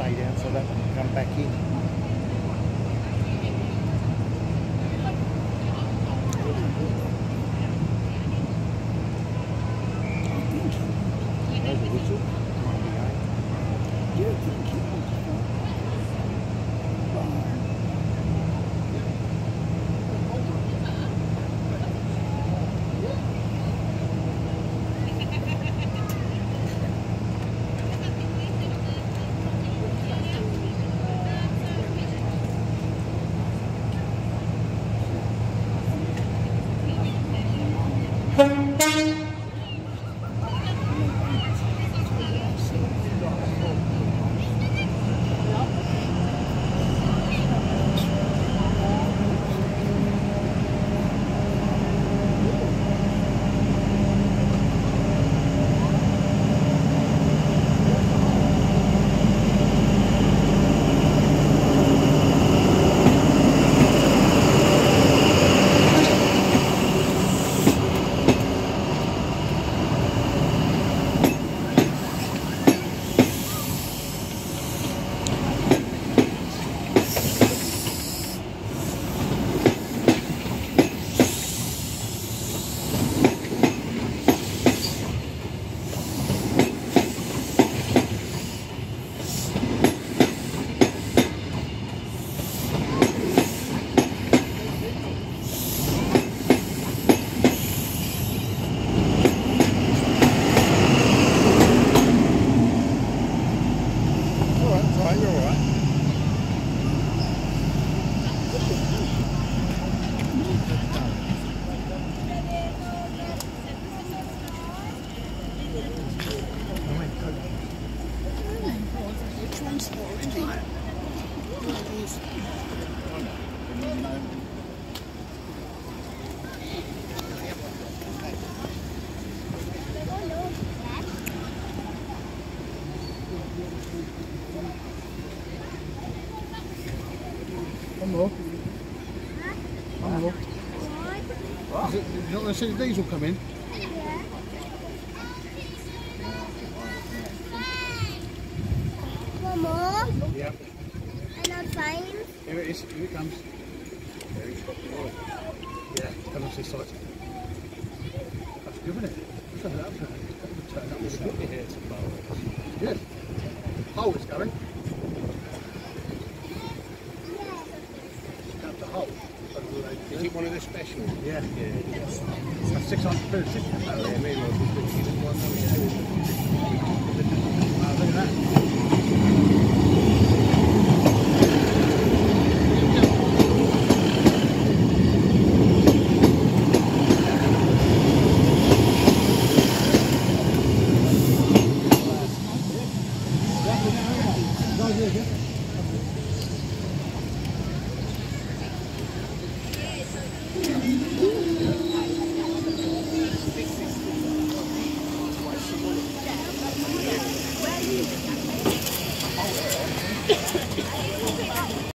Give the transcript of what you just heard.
way down so that can come back in. There's a whistle. Might be going. Yeah, thank you. One more. One more. Is it, you're not going to see the diesel come in? One more. Yeah. And I'm fine. Here it is. Here it comes. There he's got the oil. Yeah, come on this side. That's good, isn't it? Turn it up. Turn up. It's got me here tomorrow. Yes. Oh, it's going. Is it one of the specials? Yeah. That's 600 quid, isn't it?